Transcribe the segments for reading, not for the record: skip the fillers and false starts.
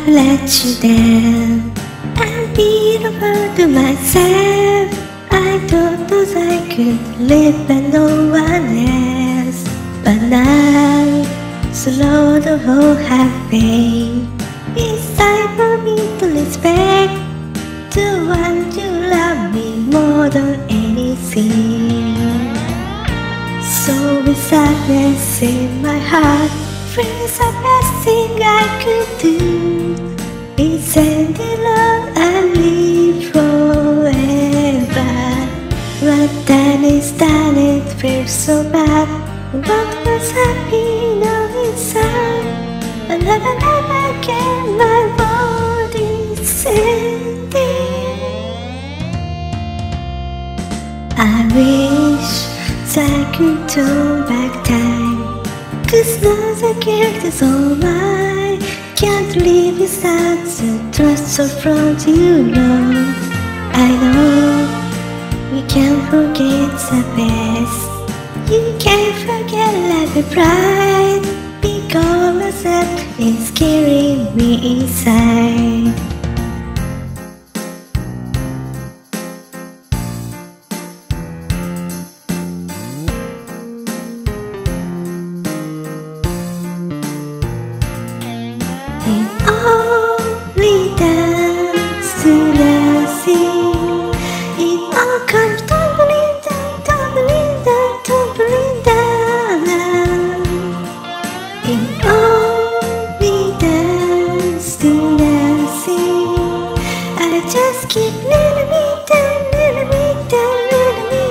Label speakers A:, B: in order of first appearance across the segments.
A: let you down. I beat over to myself. I thought that I could live by no one else, but now, slow the whole happen. It's time for me to respect the one you love me more than anything. So with sadness in my heart, feels the best thing I could do. It's ending love and live forever. But then it's done, it feels so bad. What was happy now it's sad. And never again my body's ending. I wish I could turn back time, 'cause now the guilt is all mine. Can't live without the trust of front, you know. I know we can't forget the best. You can't forget life is bright, because that is killing me inside. It only dance to nothing. It all comes tumbling down, tumbling down, tumbling down. It only dance to nothing. I just keep letting me down, letting me down, letting me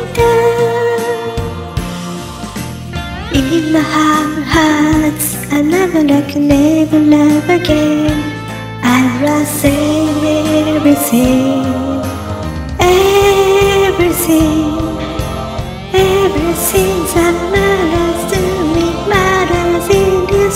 A: down. In my heart, I never love again. I'd rather say everything, everything, everything that matters to me matters in this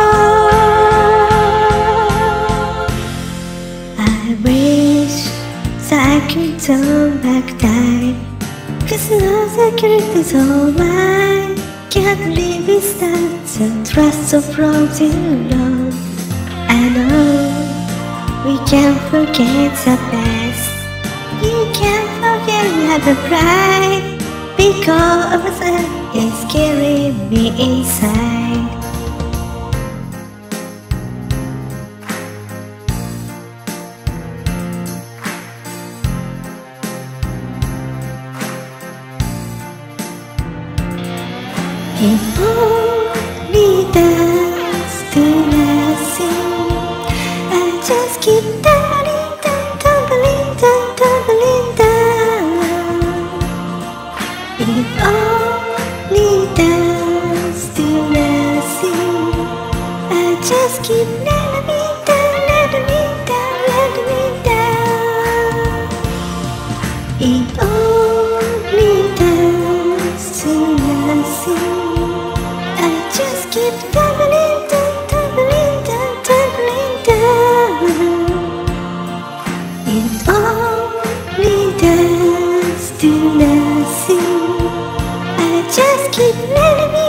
A: world. I wish that I could turn back time, 'cause now the guilt is all mine. Can't live without the trust of wrongs you know. I know we can't forget the best. You can't forget the pride, because that is killing me inside. It only does to nothing. I just keep tumbling down, tumbling down, tumbling down. It only does to nothing. I just keep letting me down, letting me down, letting me down. It only does to nothing. Just keep tumbling down, tumbling down, tumbling down. It only does to nothing. I just keep letting me